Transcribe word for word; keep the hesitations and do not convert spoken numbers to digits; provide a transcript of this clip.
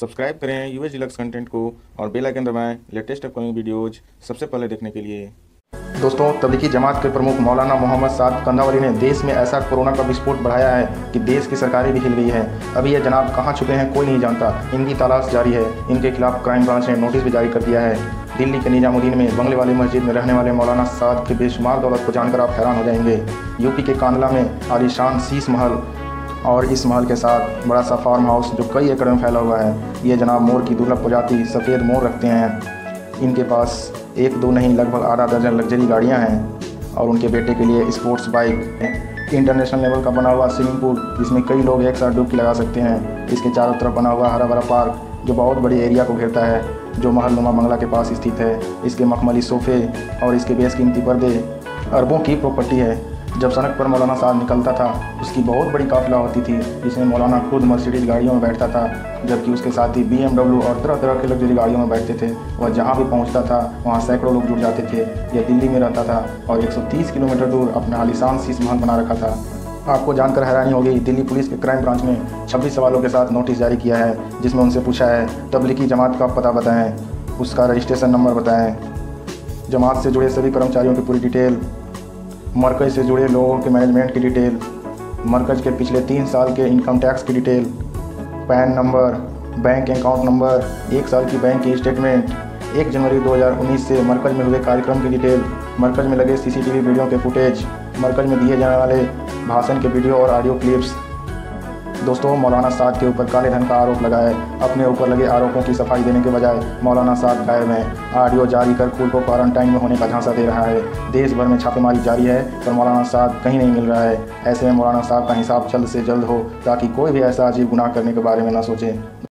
Subscribe करें US deluxe content को और बेल आइकन दबाएं लेटेस्ट अपकमिंग वीडियोज सबसे पहले देखने के लिए। दोस्तों, तबलीगी जमात के प्रमुख मौलाना मोहम्मद साद कंधावली ने देश में ऐसा कोरोना का विस्फोट बढ़ाया है कि देश की सरकारें भी हिल गई है। अभी ये जनाब कहाँ छुपे हैं कोई नहीं जानता। इनकी तलाश जारी है। इनके खिलाफ क्राइम ब्रांच ने नोटिस भी जारी कर दिया है। दिल्ली के निजामुद्दीन में बंगले वाली मस्जिद में रहने वाले मौलाना साद की बेशुमार दौलत को जानकर आप हैरान हो जाएंगे। यूपी के कांदला में आलीशान शीश महल और इस महल के साथ बड़ा सा फार्म हाउस जो कई एकड़ में फैला हुआ है। ये जनाब मोर की दुर्लभ प्रजाति सफ़ेद मोर रखते हैं। इनके पास एक दो नहीं लगभग आधा दर्जन लग्जरी गाड़ियां हैं और उनके बेटे के लिए स्पोर्ट्स बाइक है। इंटरनेशनल लेवल का बना हुआ स्विमिंग पूल जिसमें कई लोग एक साथ डुबकी लगा सकते हैं। इसके चारों तरफ बना हुआ हरा भरा पार्क जो बहुत बड़ी एरिया को घेरता है, जो महल नुमा बंगला के पास स्थित है। इसके मखमली सोफ़े और इसके बेशकीमती पर्दे अरबों की प्रॉपर्टी है। जब सड़क पर मौलाना साद निकलता था उसकी बहुत बड़ी काफिला होती थी, जिसमें मौलाना खुद मर्सिडीज गाड़ियों में बैठता था, जबकि उसके साथी बी एम डब्ल्यू और तरह तरह के लग्जरी गाड़ियों में बैठते थे। वह जहाँ भी पहुँचता था वहाँ सैकड़ों लोग जुड़ जाते थे। यह दिल्ली में रहता था और एक सौ तीस किलोमीटर दूर अपना आलीशान शीश महल बना रखा था। आपको जानकर हैरानी होगी, दिल्ली पुलिस के क्राइम ब्रांच ने छब्बीस सवालों के साथ नोटिस जारी किया है, जिसमें उनसे पूछा है तबलीगी जमात का पता बताएँ, उसका रजिस्ट्रेशन नंबर बताएँ, जमात से जुड़े सभी कर्मचारियों की पूरी डिटेल, मरकज़ से जुड़े लोगों के मैनेजमेंट की डिटेल, मरकज़ के पिछले तीन साल के इनकम टैक्स की detail, PAN number, bank account number, एक साल की बैंक की स्टेटमेंट, एक जनवरी दो हज़ार उन्नीस से मरकज़ में हुए कार्यक्रम की डिटेल, मरकज़ में लगे सीसीटीवी वीडियो के फुटेज, मरकज़ में दिए जाने वाले भाषण के वीडियो और ऑडियो क्लिप्स। दोस्तों, मौलाना साद के ऊपर काले धन का आरोप लगा है। अपने ऊपर लगे आरोपों की सफाई देने के बजाय मौलाना साद गायब हैं। ऑडियो जारी कर खुद को क्वारंटाइन में होने का झांसा दे रहा है। देश भर में छापेमारी जारी है पर मौलाना साद कहीं नहीं मिल रहा है। ऐसे में मौलाना साद का हिसाब जल्द से जल्द हो ताकि कोई भी ऐसा अजीब गुनाह करने के बारे में न सोचे।